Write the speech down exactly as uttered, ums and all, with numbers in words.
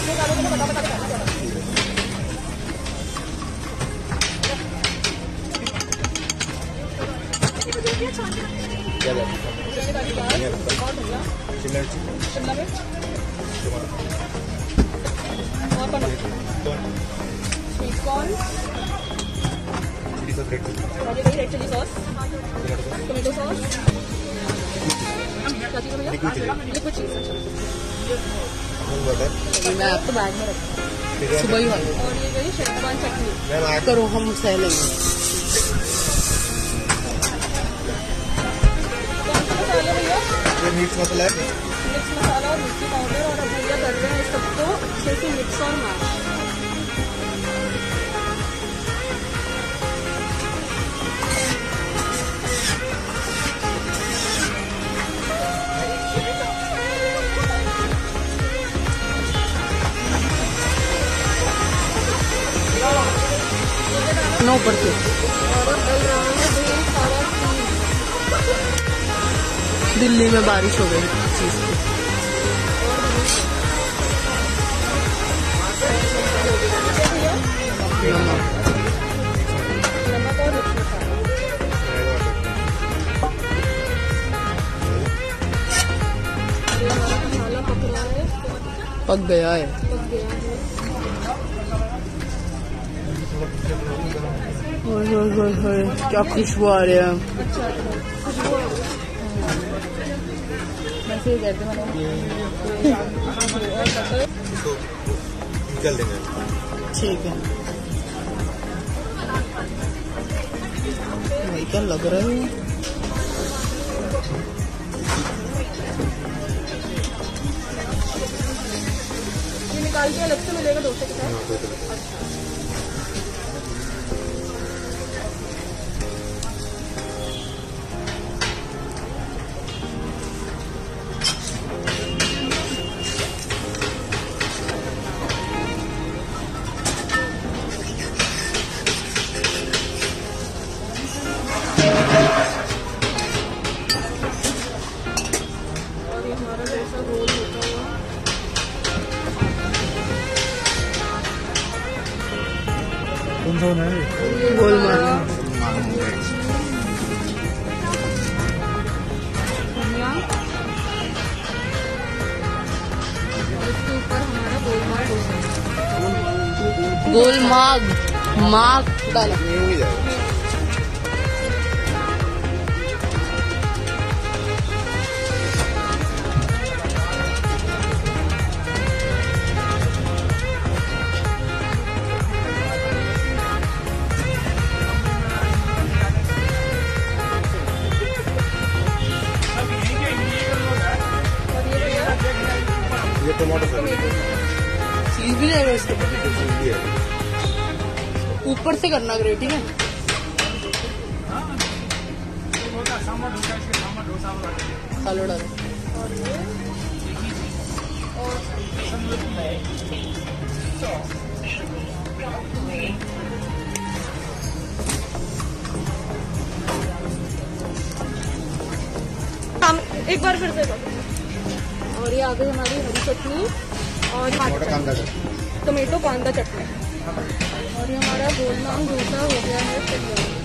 शिमला मिर्च और sweet corn, red chilli sauce, tomato sauce, liquid cheese. मैं आपको बैग में रखूँ सुबह ही वाली। और ये गई शेजवान चटनी करो, हम सह लेंगे। कौन सा मसाला भैया? ये मिक्स मसाला है, मिक्स मसाला और मिर्ची पाउडर। और अब भैया कर रहे हैं सबको अच्छे से मिक्स और मैश। नो ऊपर से दिल्ली में बारिश हो गई चीज की। पक गया है। क्या खुशबू आ रही है। ठीक है, वही क्या लग रहा है। ये निकाल के अलग से मिलेगा डोसे के साथ। गोल माग इसके ऊपर हमारा गोल माग गोल माग माग डाला। ये टमाटो चीज भी है इसके ऊपर से करना ग्रेट, ठीक है। आलू डालो एक बार फिर से। और ये आ गई हमारी हरी चटनी और टोमेटो कांदा चटनी। और ये हमारा गोल मांग डोसा हो गया है।